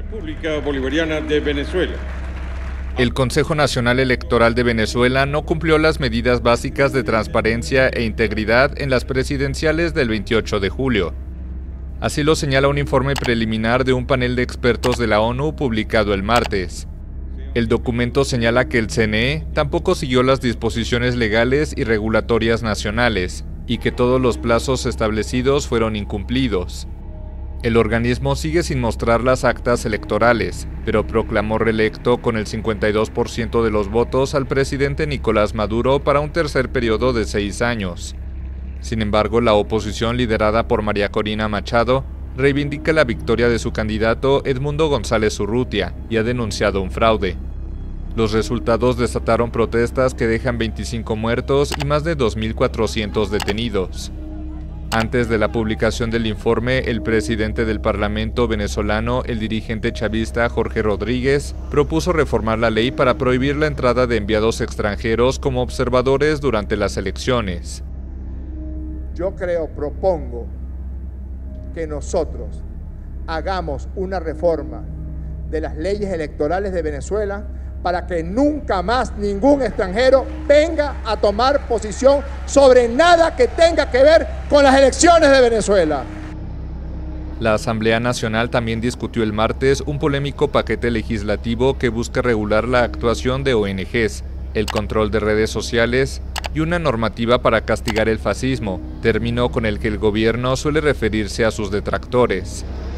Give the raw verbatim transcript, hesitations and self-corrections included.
República Bolivariana de Venezuela. El Consejo Nacional Electoral de Venezuela no cumplió las medidas básicas de transparencia e integridad en las presidenciales del veintiocho de julio. Así lo señala un informe preliminar de un panel de expertos de la ONU publicado el martes. El documento señala que el C N E tampoco siguió las disposiciones legales y regulatorias nacionales, y que todos los plazos establecidos fueron incumplidos. El organismo sigue sin mostrar las actas electorales, pero proclamó reelecto con el cincuenta y dos por ciento de los votos al presidente Nicolás Maduro para un tercer periodo de seis años. Sin embargo, la oposición liderada por María Corina Machado reivindica la victoria de su candidato Edmundo González Urrutia y ha denunciado un fraude. Los resultados desataron protestas que dejan veinticinco muertos y más de dos mil cuatrocientos detenidos. Antes de la publicación del informe, el presidente del Parlamento venezolano, el dirigente chavista Jorge Rodríguez, propuso reformar la ley para prohibir la entrada de enviados extranjeros como observadores durante las elecciones. Yo creo, propongo que nosotros hagamos una reforma de las leyes electorales de Venezuela para que nunca más ningún extranjero venga a tomar posición sobre nada que tenga que ver con las elecciones de Venezuela. La Asamblea Nacional también discutió el martes un polémico paquete legislativo que busca regular la actuación de O N Ges, el control de redes sociales y una normativa para castigar el fascismo, término con el que el gobierno suele referirse a sus detractores.